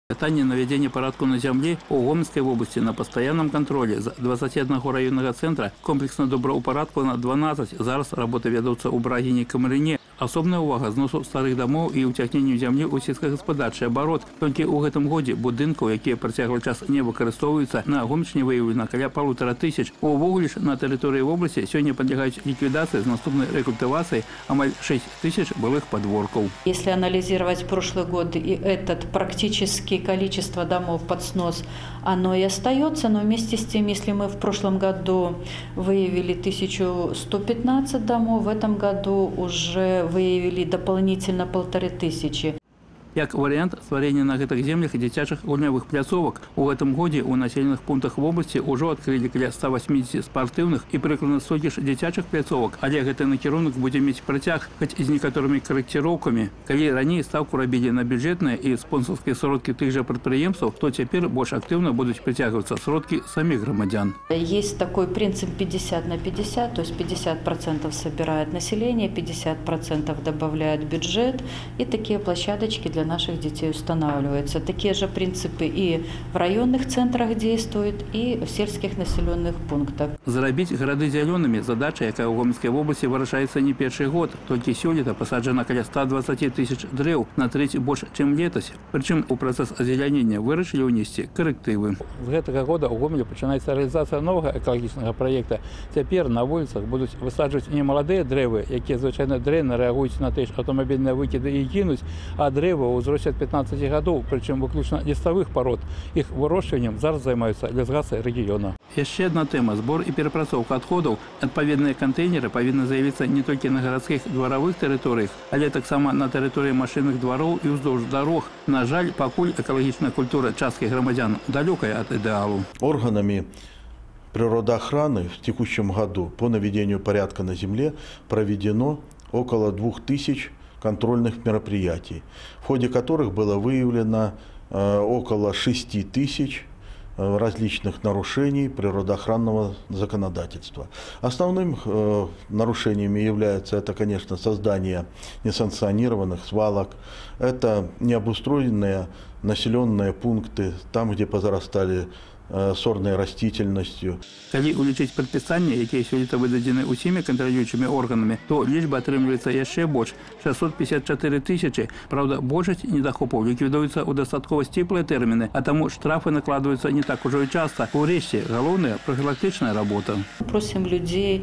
Питание наведения порядку на земле у Гомельской области на постоянном контроле з 21 районного центра комплексно доброупорядковано 12. Зараз работы ведутся у Брагине и Камарине. Особная увага зносу старых домов и утягненню земли у сельскохаспадарчий оборот. Только у гэтым годзе будынкаў, якія працяглы час не выкарыстоўваюцца, на Гомельщине выявлена каля 1500. Увогуле ж на территории области сегодня подлягаюць ликвидации с наступной рекультивацией амаль 6000 былых подворков. Если анализировать прошлый год и этот практически количество домов под снос, оно и остается, но вместе с тем, если мы в прошлом году выявили 1115 домов, в этом году уже выявили дополнительно 1500. Як вариант створения на гэтых землях дзіцячых гульнявых пляцовак. У гэтым годзе у населенных пунктах в области уже открыли каля 180 спортивных и прыкладна столькі ж дзіцячых пляцовак. Але гэты накірунак будзе мець працяг, хоць і з некаторымі карэкціроўкамі. Калі раней ставку рабілі на бюджетныя і спонсорскія сродкі тых жа прадпрыемстваў, то цяпер больш актыўна будуць прыцягвацца сродкі самих громадян. Есть такой принцип 50 на 50, то есть 50% собирает население, 50% добавляет бюджет, и такие площадочки для наших детей устанавливаются. Такие же принципы и в районных центрах действуют, и в сельских населенных пунктах. Зарабіць гарады зялёнымі задача, якая ў Гомельскай области вырашаецца не першы год. Толькі сёлета пасаджана каля 120 тысяч дрэў, на трэць больш, чым летась. Прычым у працэс азелянення вырашылі ўнесці карэктывы. З гэтага года ў Гомелі пачынаецца рэалізацыя новага экалагічнага праекта. Цяпер на вуліцах будуць высаджваць не маладыя дрэвы, якія звычайна дрэнна рэагуюць на тыя ж аўтамабільныя выкіды і гінуць, а дрэвы ўзросце 15 гадоў, прычым выключна ліставых парод. Іх вырошчваннем зараз займаюцца лясгасы рэгіёна. Яшчэ одна тэма – збор і перапрацоўка адходаў. Адпаведныя кантэйнеры павінны з'явіцца не толькі на гарадскіх дваравых тэрыторыях, але таксама на тэрыторыі машынных двароў і ўздоўж дарог. На жаль, пакуль экалагічная культура часткі грамадзян далёкая ад ідэалу. Органами природоохраны в текущем году по наведению порядка на земле проведено около 2000 контрольных мероприятий, в ходе которых было выявлено около 6000 различных нарушений природоохранного законодательства. Основным нарушениями является это, конечно, создание несанкционированных свалок, это необустроенные населенные пункты, там, где позарастали сорной растительностью. Калі улічыць прадпісанні, якія сёлета выдадзены ўсімі кантралюючымі органамі, то лічба атрымліваецца яшчэ больш – 654 тысячи. Правда, большасць недахопаў ліквідуецца ў дастаткова сціплыя тэрміны, а таму штрафы накладваюцца не так ужо і часта. Урэшце, галоўная профилактичная работа. Просим людей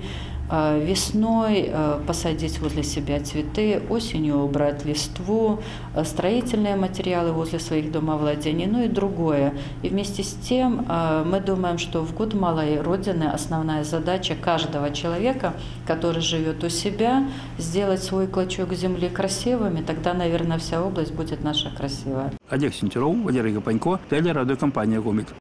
весной посадить возле себя цветы, осенью убрать листву, строительные материалы возле своих домовладений, ну и другое. И вместе с тем мы думаем, что в год Малой Родины основная задача каждого человека, который живет у себя, сделать свой клочок земли красивым, и тогда, наверное, вся область будет наша красивая. Олег Сентеров, Валерий Гапанько, телерадиокомпания «Гомель».